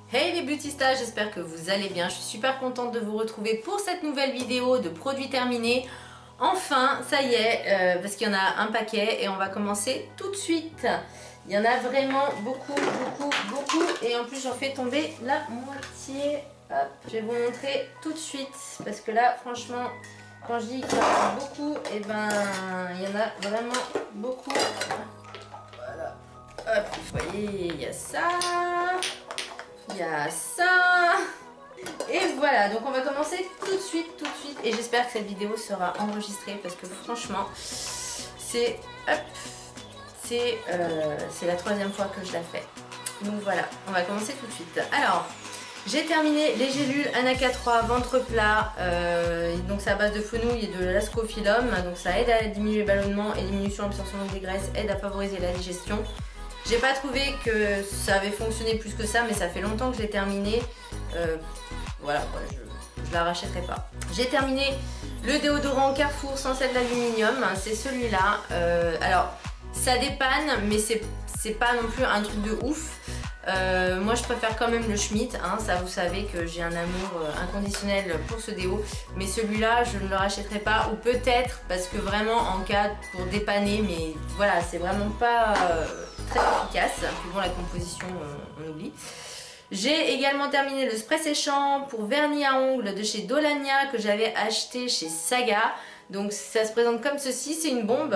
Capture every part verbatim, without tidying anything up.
Hey les beautystas, j'espère que vous allez bien. Je suis super contente de vous retrouver pour cette nouvelle vidéo de produits terminés. Enfin, ça y est, euh, parce qu'il y en a un paquet et on va commencer tout de suite. Il y en a vraiment beaucoup, beaucoup, beaucoup et en plus j'en fais tomber la moitié. Hop, je vais vous montrer tout de suite parce que là, franchement, quand je dis qu'il y en a beaucoup, et ben il y en a vraiment beaucoup. Voilà. Hop, vous voyez, il y a ça. Il y a ça. Et voilà, donc on va commencer tout de suite, tout de suite. Et j'espère que cette vidéo sera enregistrée parce que franchement, c'est c'est euh, c'est la troisième fois que je la fais. Donc voilà, on va commencer tout de suite. Alors, j'ai terminé les gélules Anaka trois ventre plat. Euh, donc c'est à base de fenouil et de l'ascophyllum. Donc ça aide à diminuer le ballonnement et diminution de l'absorption des graisses, aide à favoriser la digestion. J'ai pas trouvé que ça avait fonctionné plus que ça, mais ça fait longtemps que je l'ai terminé. Euh, voilà, quoi, je, je la rachèterai pas. J'ai terminé le déodorant Carrefour sans sel d'aluminium, c'est celui-là. Euh, alors, ça dépanne, mais c'est pas non plus un truc de ouf. Euh, moi je préfère quand même le Schmitt, hein, ça vous savez que j'ai un amour euh, inconditionnel pour ce déo, mais celui-là je ne le rachèterai pas, ou peut-être parce que vraiment en cas pour dépanner, mais voilà, c'est vraiment pas euh, très efficace. Puis bon, la composition euh, on oublie. J'ai également terminé le spray séchant pour vernis à ongles de chez Dolania que j'avais acheté chez Saga. Donc ça se présente comme ceci, c'est une bombe.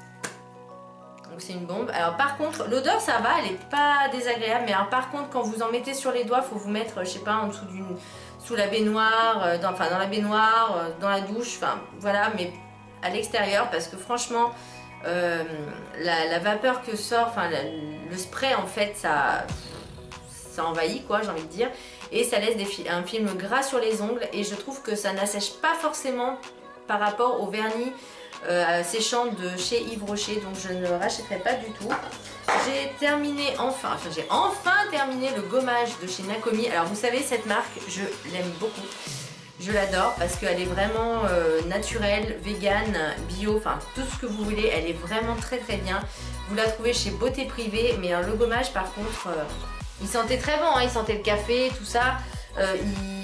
Donc c'est une bombe. Alors par contre, l'odeur ça va, elle est pas désagréable. Mais alors par contre, quand vous en mettez sur les doigts, faut vous mettre, je sais pas, en dessous d'une, sous la baignoire, euh, dans, enfin dans la baignoire, euh, dans la douche, enfin voilà, mais à l'extérieur parce que franchement, euh, la, la vapeur que sort, enfin la, le spray en fait, ça, ça envahit quoi, j'ai envie de dire, et ça laisse des, un film gras sur les ongles et je trouve que ça n'assèche pas forcément par rapport au vernis Euh, séchant de chez Yves Rocher, donc je ne le rachèterai pas du tout. J'ai terminé enfin, enfin j'ai enfin terminé le gommage de chez Nakomi. Alors vous savez, cette marque, je l'aime beaucoup. Je l'adore parce qu'elle est vraiment euh, naturelle, vegan, bio, enfin tout ce que vous voulez. Elle est vraiment très très bien. Vous la trouvez chez Beauté Privée, mais hein, le gommage par contre, euh, il sentait très bon, hein, il sentait le café, tout ça. Euh, il...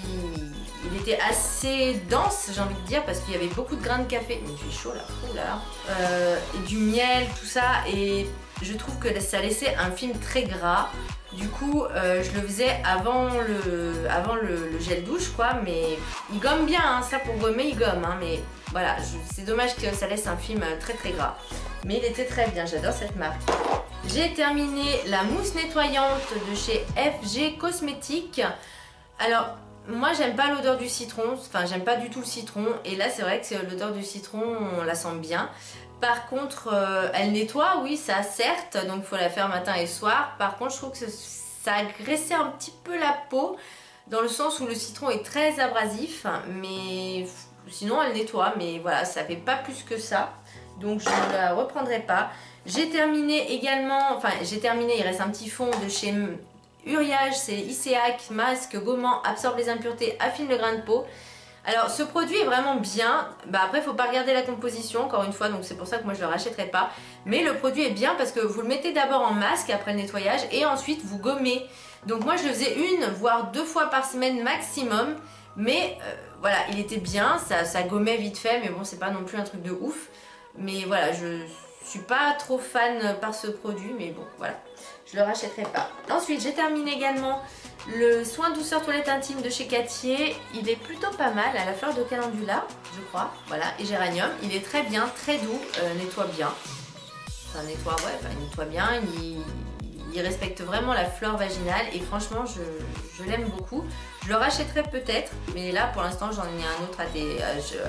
Il était assez dense, j'ai envie de dire, parce qu'il y avait beaucoup de grains de café. Mais il fait chaud là, oh là là. Euh, et du miel, tout ça. Et je trouve que ça laissait un film très gras. Du coup, euh, je le faisais avant le, avant le, le gel douche, quoi. Mais il gomme bien, hein, ça pour gommer, il gomme. Hein, mais voilà, c'est dommage que ça laisse un film très très gras. Mais il était très bien, j'adore cette marque. J'ai terminé la mousse nettoyante de chez F G Cosmétiques. Alors, moi j'aime pas l'odeur du citron, enfin j'aime pas du tout le citron, et là c'est vrai que l'odeur du citron on la sent bien. Par contre euh, elle nettoie, oui ça certes, donc il faut la faire matin et soir. Par contre je trouve que ça agressait un petit peu la peau, dans le sens où le citron est très abrasif, mais sinon elle nettoie, mais voilà ça fait pas plus que ça, donc je ne la reprendrai pas. J'ai terminé également, enfin j'ai terminé, il reste un petit fond de chez Uriage, c'est Iseak, masque gommant, absorbe les impuretés, affine le grain de peau. Alors ce produit est vraiment bien, bah, après il ne faut pas regarder la composition encore une fois, donc c'est pour ça que moi je ne le rachèterai pas. Mais le produit est bien parce que vous le mettez d'abord en masque après le nettoyage et ensuite vous gommez. Donc moi je le faisais une voire deux fois par semaine maximum, mais euh, voilà, il était bien, ça, ça gommait vite fait, mais bon c'est pas non plus un truc de ouf. Mais voilà, je suis pas trop fan par ce produit, mais bon voilà, je le rachèterai pas. Ensuite j'ai terminé également le soin douceur toilette intime de chez Cattier. Il est plutôt pas mal, à la fleur de calendula je crois, voilà, et géranium. Il est très bien, très doux, euh, nettoie bien, enfin nettoie, ouais, enfin, il nettoie bien, il, il respecte vraiment la flore vaginale et franchement je, je l'aime beaucoup. Je le rachèterai peut-être, mais là pour l'instant j'en ai un autre à, des,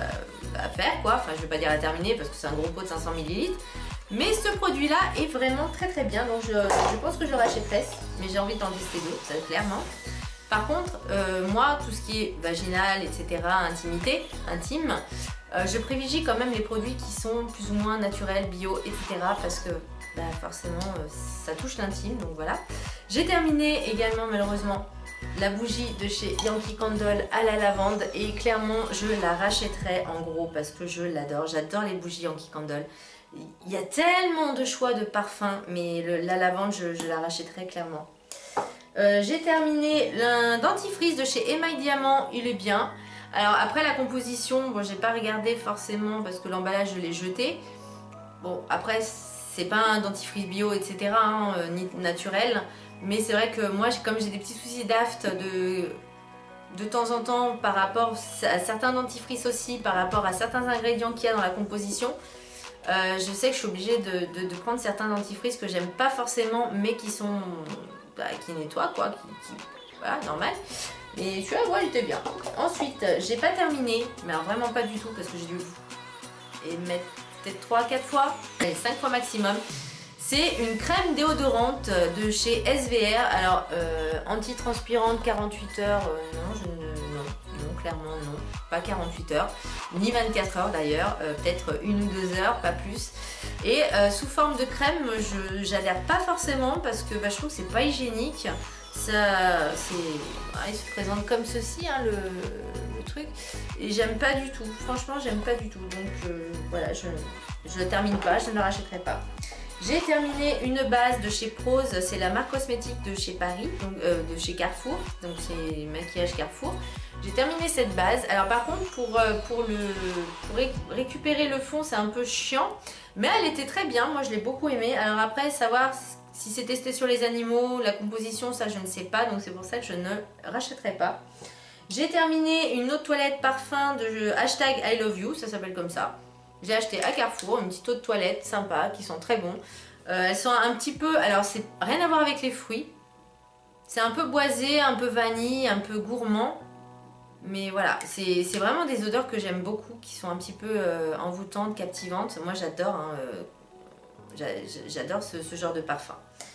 à, à faire quoi, enfin je vais pas dire à terminer parce que c'est un gros pot de cinq cents millilitres. Mais ce produit là est vraiment très très bien, donc je, je pense que je le rachèterai, mais j'ai envie d'en tester d'autres, ça clairement. Par contre, euh, moi tout ce qui est vaginal, et cetera, intimité, intime, euh, je privilégie quand même les produits qui sont plus ou moins naturels, bio, et cetera. Parce que bah, forcément euh, ça touche l'intime, donc voilà. J'ai terminé également malheureusement la bougie de chez Yankee Candle à la lavande et clairement je la rachèterai en gros parce que je l'adore, j'adore les bougies Yankee Candle. Il y a tellement de choix de parfums, mais le, la lavande je, je la rachèterai clairement. Euh, j'ai terminé un dentifrice de chez Emaille Diamant, il est bien. Alors après la composition, bon j'ai pas regardé forcément parce que l'emballage je l'ai jeté. Bon après c'est pas un dentifrice bio et cetera hein, euh, ni naturel. Mais c'est vrai que moi comme j'ai des petits soucis d'aft de, de temps en temps par rapport à certains dentifrices aussi, par rapport à certains ingrédients qu'il y a dans la composition. Euh, je sais que je suis obligée de, de, de prendre certains dentifrices que j'aime pas forcément mais qui sont... Bah, qui nettoient quoi, qui, qui, voilà, normal. Et tu vois, ouais, il était bien. Ensuite, j'ai pas terminé, mais alors vraiment pas du tout parce que j'ai dû et mettre peut-être trois quatre fois, allez cinq fois maximum. C'est une crème déodorante de chez S V R. Alors, euh, anti-transpirante quarante-huit heures, euh, non, je ne, non, non, clairement non, pas quarante-huit heures, ni vingt-quatre heures d'ailleurs, euh, peut-être une ou deux heures, pas plus. Et euh, sous forme de crème, je j'adhère pas forcément parce que bah, je trouve que c'est pas hygiénique. Ça, c'est, ah, il se présente comme ceci, hein, le, le truc. Et j'aime pas du tout. Franchement, j'aime pas du tout. Donc euh, voilà, je je le termine pas, je ne le rachèterai pas. J'ai terminé une base de chez Prose, c'est la marque cosmétique de chez Paris, donc euh, de chez Carrefour, donc c'est maquillage Carrefour. J'ai terminé cette base. Alors par contre pour, euh, pour, le, pour ré récupérer le fond c'est un peu chiant, mais elle était très bien, moi je l'ai beaucoup aimée. Alors après savoir si c'est testé sur les animaux, la composition, ça je ne sais pas, donc c'est pour ça que je ne rachèterai pas. J'ai terminé une eau de toilette parfum de hashtag I love you, ça s'appelle comme ça. J'ai acheté à Carrefour une petite eau de toilette sympa qui sont très bons. Euh, elles sont un petit peu, alors c'est rien à voir avec les fruits. C'est un peu boisé, un peu vanille, un peu gourmand. Mais voilà, c'est vraiment des odeurs que j'aime beaucoup, qui sont un petit peu euh, envoûtantes, captivantes. Moi j'adore, hein, euh, j'adore ce, ce genre de parfum.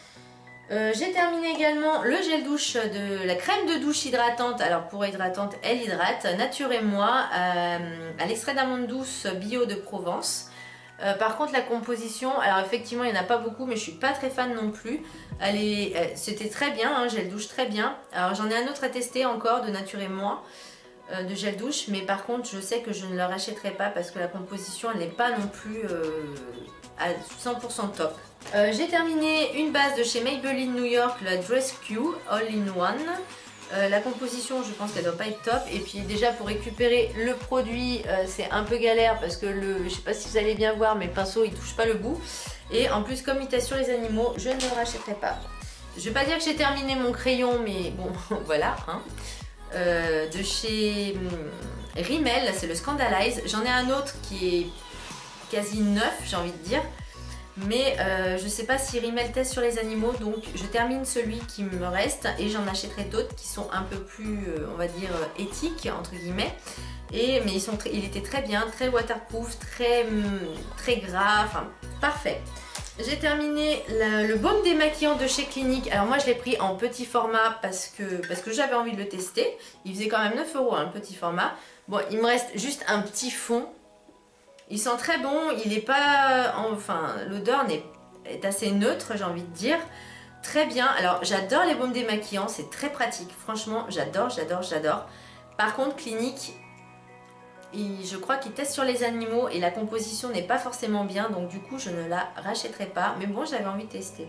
Euh, J'ai terminé également le gel douche de la crème de douche hydratante. Alors pour hydratante, elle hydrate, Nature et moi, euh, à l'extrait d'amande douce bio de Provence. Euh, par contre la composition, alors effectivement il n'y en a pas beaucoup mais je suis pas très fan non plus. Elle est, euh, c'était très bien, hein, gel douche très bien. Alors j'en ai un autre à tester encore de Nature et moi, euh, de gel douche. Mais par contre je sais que je ne le rachèterai pas parce que la composition elle n'est pas non plus euh, à cent pour cent top. Euh, J'ai terminé une base de chez Maybelline New York, la Dress Q All in One. Euh, la composition, je pense qu'elle doit pas être top. Et puis déjà pour récupérer le produit, euh, c'est un peu galère parce que le, je sais pas si vous allez bien voir, mais le pinceau il touche pas le bout. Et en plus comme il teste sur les animaux, je ne le rachèterai pas. Je vais pas dire que j'ai terminé mon crayon, mais bon voilà. Hein. Euh, de chez hum, Rimmel, c'est le Scandalize. J'en ai un autre qui est quasi neuf, j'ai envie de dire. Mais euh, je ne sais pas si Rimmel teste sur les animaux, donc je termine celui qui me reste et j'en achèterai d'autres qui sont un peu plus, euh, on va dire, éthiques, entre guillemets. Et, mais ils sont très, il était très bien, très waterproof, très, très gras, enfin parfait. J'ai terminé le, le baume démaquillant de chez Clinique. Alors moi je l'ai pris en petit format parce que, parce que j'avais envie de le tester. Il faisait quand même neuf euros, hein, le petit format. Bon, il me reste juste un petit fond. Il sent très bon, il est pas, enfin l'odeur est assez neutre, j'ai envie de dire. Très bien, alors j'adore les baumes démaquillants, c'est très pratique. Franchement, j'adore, j'adore, j'adore. Par contre, Clinique, il, je crois qu'il teste sur les animaux et la composition n'est pas forcément bien. Donc du coup, je ne la rachèterai pas. Mais bon, j'avais envie de tester.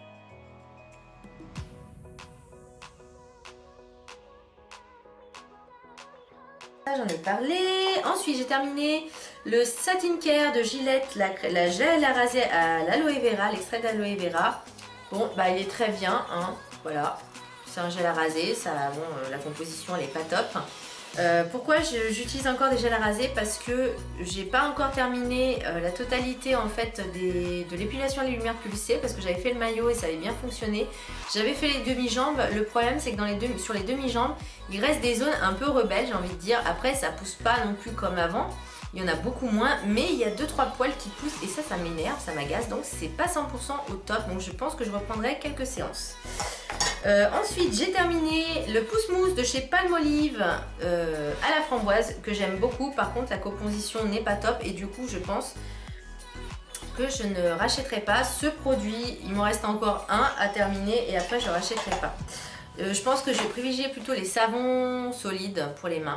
J'en ai parlé. Ensuite, j'ai terminé le Satin Care de Gillette, la, la gel à raser à l'aloe vera, l'extrait d'aloe vera. Bon, bah il est très bien, hein, voilà. C'est un gel à raser, ça, bon, euh, la composition elle est pas top. Euh, pourquoi j'utilise encore des gels à raser? Parce que j'ai pas encore terminé euh, la totalité en fait des, de l'épilation à la lumière pulsée, parce que j'avais fait le maillot et ça avait bien fonctionné. J'avais fait les demi-jambes. Le problème c'est que dans les deux, sur les demi-jambes il reste des zones un peu rebelles, j'ai envie de dire. Après ça pousse pas non plus comme avant, il y en a beaucoup moins, mais il y a deux trois poils qui poussent et ça ça m'énerve, ça m'agace, donc c'est pas cent pour cent au top. Donc je pense que je reprendrai quelques séances. Euh, ensuite j'ai terminé le pousse-mousse de chez Palmolive euh, à la framboise que j'aime beaucoup. Par contre la composition n'est pas top et du coup je pense que je ne rachèterai pas ce produit. Il m'en reste encore un à terminer et après je ne rachèterai pas. Euh, je pense que je vais privilégier plutôt les savons solides pour les mains.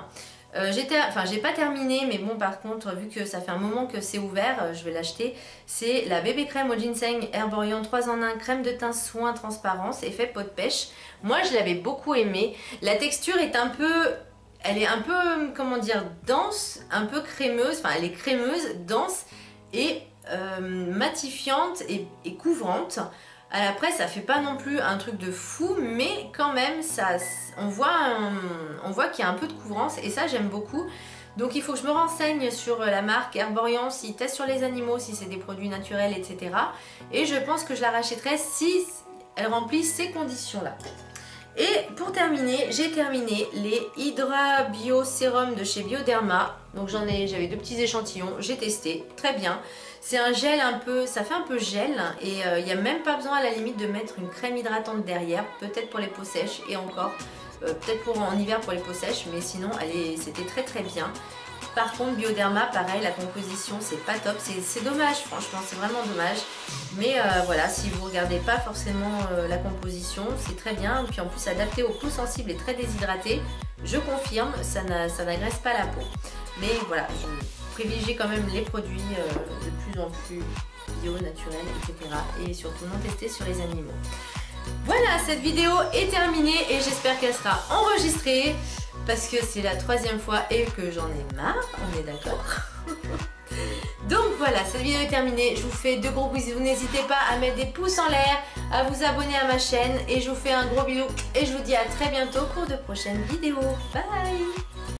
Euh, j'étais, enfin j'ai pas terminé, mais bon par contre vu que ça fait un moment que c'est ouvert, euh, je vais l'acheter. C'est la bébé crème au ginseng Herborian trois en un, crème de teint soin transparence, effet peau de pêche. Moi je l'avais beaucoup aimé. La texture est un peu, elle est un peu, comment dire, dense, un peu crémeuse, enfin elle est crémeuse, dense et euh, matifiante et, et couvrante. Après ça fait pas non plus un truc de fou, mais quand même ça, on voit, un, on voit qu'il y a un peu de couvrance et ça j'aime beaucoup. Donc il faut que je me renseigne sur la marque Herborian, s'ils testent sur les animaux, si c'est des produits naturels, et cetera. Et je pense que je la rachèterai si elle remplit ces conditions là. Et pour terminer, j'ai terminé les Hydra Bio Sérum de chez Bioderma. Donc j'en ai, j'avais deux petits échantillons, j'ai testé, très bien. C'est un gel un peu, ça fait un peu gel et il euh, n'y a même pas besoin à la limite de mettre une crème hydratante derrière, peut-être pour les peaux sèches et encore, euh, peut-être pour en hiver pour les peaux sèches, mais sinon c'était très très bien. Par contre Bioderma, pareil, la composition c'est pas top, c'est dommage, franchement c'est vraiment dommage. Mais euh, voilà, si vous regardez pas forcément euh, la composition, c'est très bien. Et puis en plus adapté aux peaux sensibles et très déshydratés, je confirme, ça n'agresse pas la peau. Mais voilà, je privilégie quand même les produits euh, de plus en plus bio, naturels, et cetera. Et surtout non testés sur les animaux. Voilà, cette vidéo est terminée et j'espère qu'elle sera enregistrée parce que c'est la troisième fois et que j'en ai marre, on est d'accord. Donc voilà, cette vidéo est terminée, je vous fais de gros bisous, n'hésitez pas à mettre des pouces en l'air, à vous abonner à ma chaîne et je vous fais un gros bisou et je vous dis à très bientôt pour de prochaines vidéos. Bye!